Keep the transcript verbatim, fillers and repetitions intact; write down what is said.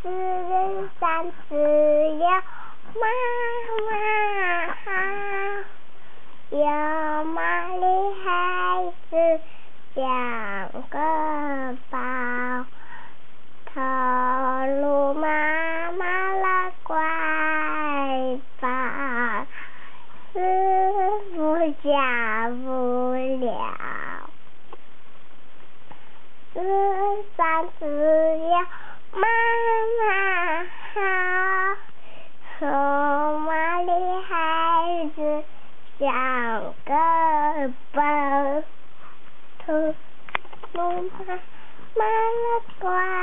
四人三只有妈妈好，有妈的孩子两个抱，投入妈妈的怀抱，师傅教不了。四三只有妈妈好，有妈的孩子像个宝，投入妈妈的怀